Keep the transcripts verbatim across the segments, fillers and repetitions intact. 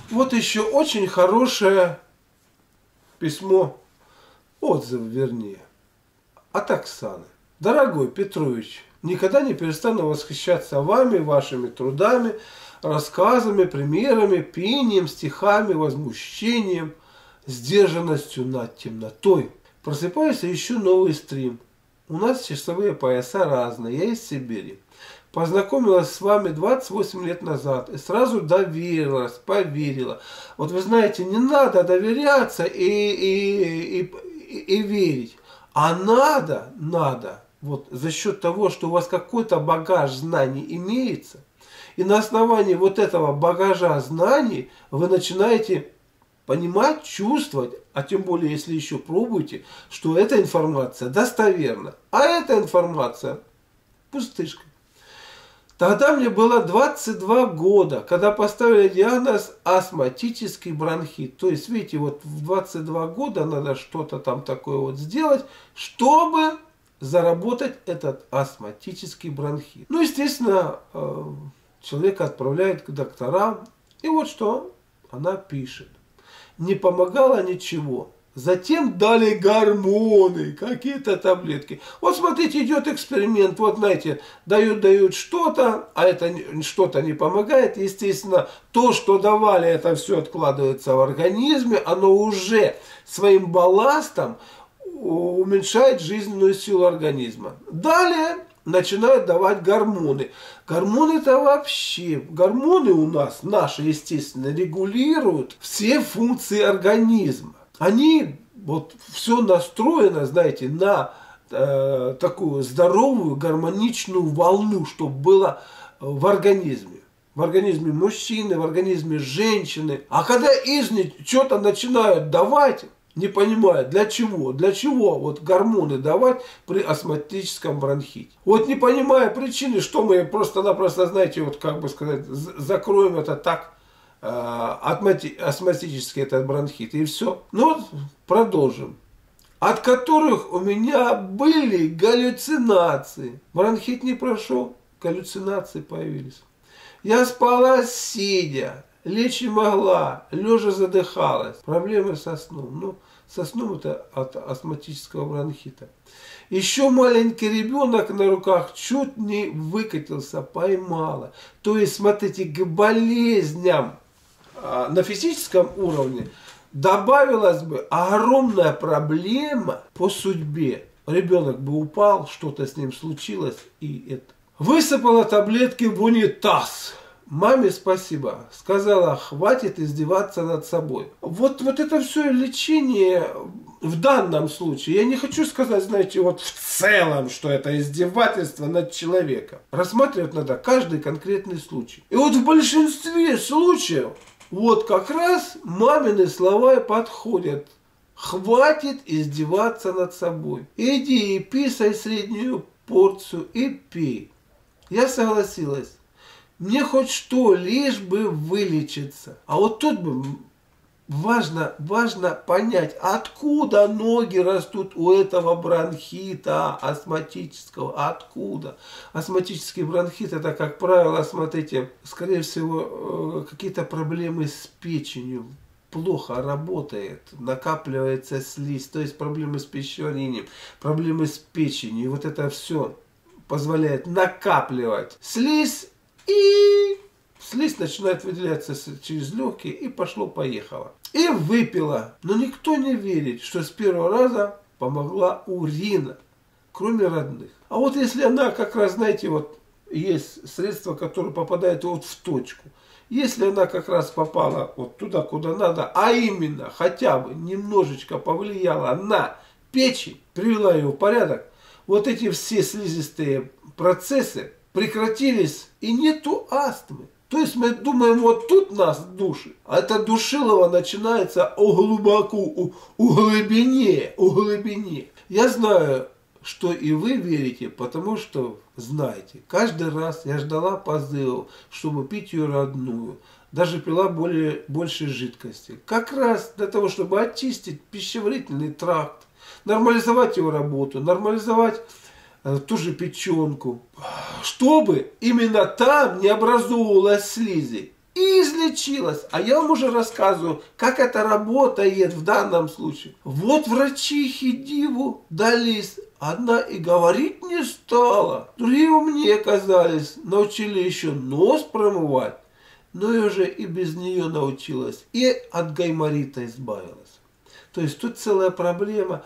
Вот еще очень хорошее письмо, отзыв вернее, от Оксаны. Дорогой Петрович, никогда не перестану восхищаться вами, вашими трудами, рассказами, примерами, пением, стихами, возмущением, сдержанностью над темнотой. Просыпаюсь и ищу новый стрим. У нас часовые пояса разные, я из Сибири. Познакомилась с вами двадцать восемь лет назад и сразу доверилась, поверила. Вот вы знаете, не надо доверяться и, и, и, и, и верить, а надо, надо, вот за счет того, что у вас какой-то багаж знаний имеется, и на основании вот этого багажа знаний вы начинаете понимать, чувствовать, а тем более, если еще пробуете, что эта информация достоверна, а эта информация пустышка. Тогда мне было двадцать два года, когда поставили диагноз астматический бронхит. То есть, видите, вот в двадцать два года надо что-то там такое вот сделать, чтобы заработать этот астматический бронхит. Ну, естественно, человека отправляют к докторам, и вот что она пишет. Не помогало ничего. Затем дали гормоны, какие-то таблетки. Вот смотрите, идет эксперимент. Вот знаете, дают, дают что-то, а это что-то не помогает. Естественно, то, что давали, это все откладывается в организме. Оно уже своим балластом уменьшает жизненную силу организма. Далее начинают давать гормоны. Гормоны-то вообще, гормоны у нас, наши, естественно, регулируют все функции организма. Они, вот все настроено, знаете, на э, такую здоровую гармоничную волну, чтобы было в организме. В организме мужчины, в организме женщины. А когда изни что-то начинают давать, не понимая, для чего, для чего вот гормоны давать при астматическом бронхите. Вот не понимая причины, что мы просто-напросто, знаете, вот как бы сказать, закроем это так, астматический этот бронхит, и все. Ну вот, продолжим. От которых у меня были галлюцинации. Бронхит не прошел, галлюцинации появились. Я спала сидя, лечь не могла, лежа задыхалась. Проблемы со сном. Ну, со сном это от астматического бронхита. Еще маленький ребенок на руках чуть не выкатился, поймала. То есть, смотрите, к болезням на физическом уровне добавилась бы огромная проблема по судьбе. Ребенок бы упал, что-то с ним случилось, и это. Высыпала таблетки в унитаз. Маме спасибо. Сказала, хватит издеваться над собой. Вот, вот это все лечение в данном случае. Я не хочу сказать, знаете, вот в целом, что это издевательство над человеком. Рассматривать надо каждый конкретный случай. И вот в большинстве случаев вот как раз мамины слова и подходят. Хватит издеваться над собой. Иди и писай среднюю порцию и пей. Я согласилась. Мне хоть что, лишь бы вылечиться. А вот тут бы важно, важно понять, откуда ноги растут у этого бронхита астматического. Откуда? Астматический бронхит, это, как правило, смотрите, скорее всего, какие-то проблемы с печенью. Плохо работает, накапливается слизь, то есть проблемы с пищеварением, проблемы с печенью. И вот это все позволяет накапливать слизь, и слизь начинает выделяться через легкие, и пошло-поехало. И выпила. Но никто не верит, что с первого раза помогла урина, кроме родных. А вот если она как раз, знаете, вот есть средства, которые попадают вот в точку. Если она как раз попала вот туда, куда надо, а именно хотя бы немножечко повлияла на печень, привела ее в порядок, вот эти все слизистые процессы прекратились, и нету астмы. То есть мы думаем, вот тут нас душит, а это душилово начинается у глубоко, у, у глубине, у глубине. Я знаю, что и вы верите, потому что знаете. Каждый раз я ждала позывов, чтобы пить ее родную. Даже пила более, больше жидкости. Как раз для того, чтобы очистить пищеварительный тракт, нормализовать его работу, нормализовать ту же печенку, чтобы именно там не образовывалась слизи. И и излечилась. А я вам уже рассказываю, как это работает в данном случае. Вот врачихи диву дались. Одна и говорить не стала. Другие умнее оказались. Научили еще нос промывать. Но я уже и без нее научилась. И от гайморита избавилась. То есть тут целая проблема.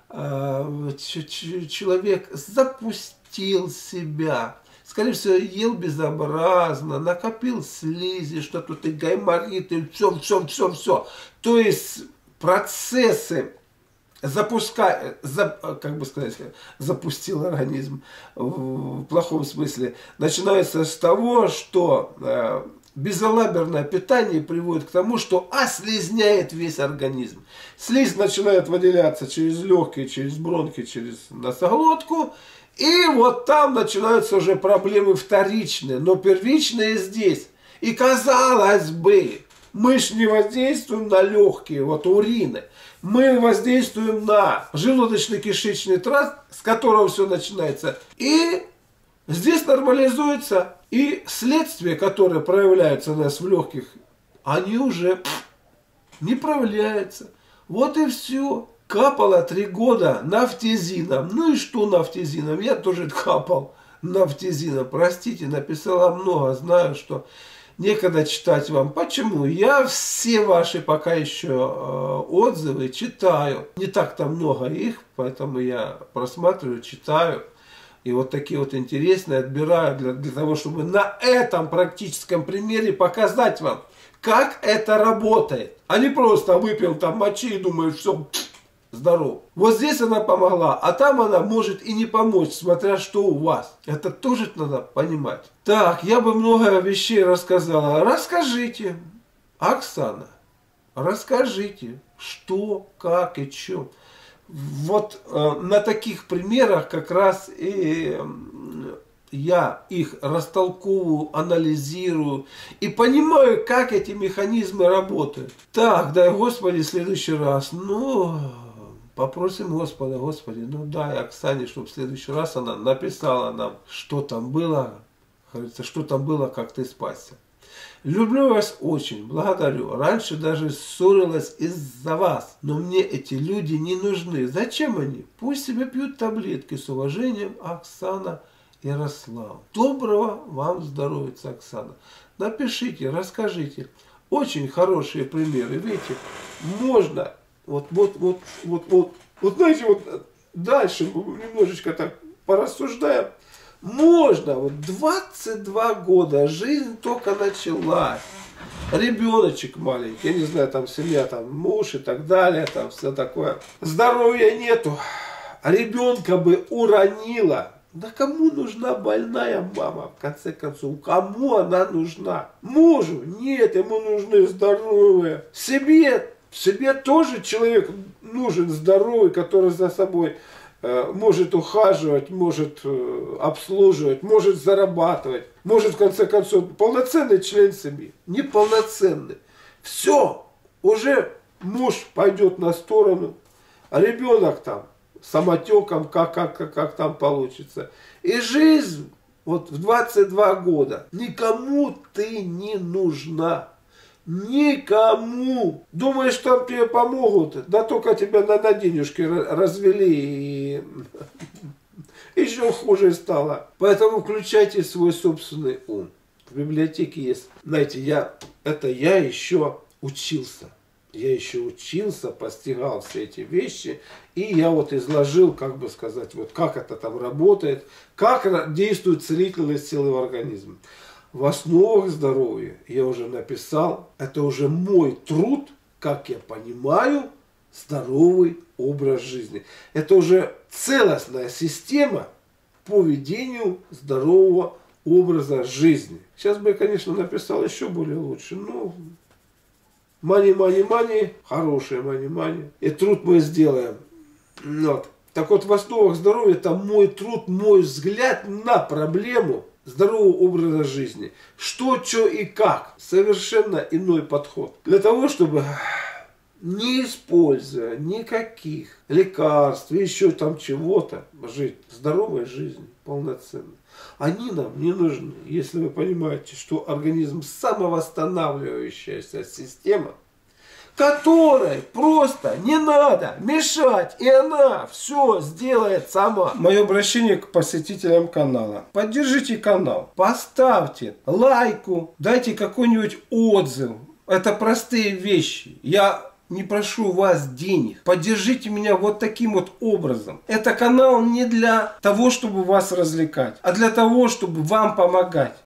Человек запустил себя. Скорее всего, ел безобразно, накопил слизи, что тут и гайморит, и все, все, все, все. То есть процессы запуская, за, как бы сказать, запустил организм в плохом смысле, начинается с того, что э, безалаберное питание приводит к тому, что ослизняет весь организм. Слизь начинает выделяться через легкие, через бронхи, через носоглотку. И вот там начинаются уже проблемы вторичные, но первичные здесь. И казалось бы, мы ж не воздействуем на легкие, вот урины. Мы воздействуем на желудочно-кишечный тракт, с которого все начинается. И здесь нормализуется. И следствия, которые проявляются у нас в легких, они уже не проявляются. Вот и все. Капала три года нафтизином. Ну и что нафтизином? Я тоже капал нафтизином. Простите, написала много. Знаю, что некогда читать вам. Почему? Я все ваши пока еще э, отзывы читаю. Не так-то много их, поэтому я просматриваю, читаю. И вот такие вот интересные отбираю для, для того, чтобы на этом практическом примере показать вам, как это работает. А не просто выпил там мочи и думаешь, все, здоров. Вот здесь она помогла, а там она может и не помочь, смотря что у вас. Это тоже надо понимать. Так, я бы много вещей рассказала. Расскажите, Оксана, расскажите, что, как и что. Вот э, на таких примерах как раз и э, я их растолковываю, анализирую и понимаю, как эти механизмы работают. Так, дай Господи, в следующий раз. Ну, попросим Господа, Господи, ну дай Оксане, чтобы в следующий раз она написала нам, что там было, говорится, что там было, как ты спасся. Люблю вас очень, благодарю. Раньше даже ссорилась из-за вас. Но мне эти люди не нужны. Зачем они? Пусть себе пьют таблетки. С уважением, Оксана Ярослав. Доброго вам здоровья, Оксана. Напишите, расскажите. Очень хорошие примеры. Видите, можно, вот, вот, вот, вот, вот, вот, знаете, вот дальше немножечко так порассуждаем. Можно, вот двадцать два года, жизнь только началась. Ребеночек маленький, я не знаю, там семья, там муж и так далее, там все такое. Здоровья нету. Ребенка бы уронила. Да кому нужна больная мама, в конце концов? Кому она нужна? Мужу? Нет, ему нужны здоровые. Себе, себе тоже человек нужен здоровый, который за собой может ухаживать, может обслуживать, может зарабатывать, может в конце концов полноценный член семьи, неполноценный. Все, уже муж пойдет на сторону, а ребенок там самотеком, как, как, как, как там получится. И жизнь вот в двадцать два года никому ты не нужна. Никому. Думаешь, там тебе помогут? Да только тебя на, на денежки развели и еще хуже стало. Поэтому включайте свой собственный ум. В библиотеке есть. Знаете, я, это я еще учился. Я еще учился, постигал все эти вещи. И я вот изложил, как бы сказать, вот как это там работает, как действуют целительные силы в организме. В основах здоровья я уже написал, это уже мой труд, как я понимаю, здоровый образ жизни. Это уже целостная система по ведению здорового образа жизни. Сейчас бы я, конечно, написал еще более лучше, но мани, мани, мани, хорошее мани, мани. И труд мы сделаем. Вот. Так вот, в основах здоровья это мой труд, мой взгляд на проблему здорового образа жизни. Что, что и как. Совершенно иной подход. Для того, чтобы не используя никаких лекарств, еще там чего-то, жить здоровой жизнью, полноценной. Они нам не нужны, если вы понимаете, что организм самовосстанавливающаяся система, которой просто не надо мешать, и она все сделает сама. Мое обращение к посетителям канала. Поддержите канал, поставьте лайку, дайте какой-нибудь отзыв. Это простые вещи. Я не прошу вас денег. Поддержите меня вот таким вот образом. Это канал не для того, чтобы вас развлекать, а для того, чтобы вам помогать.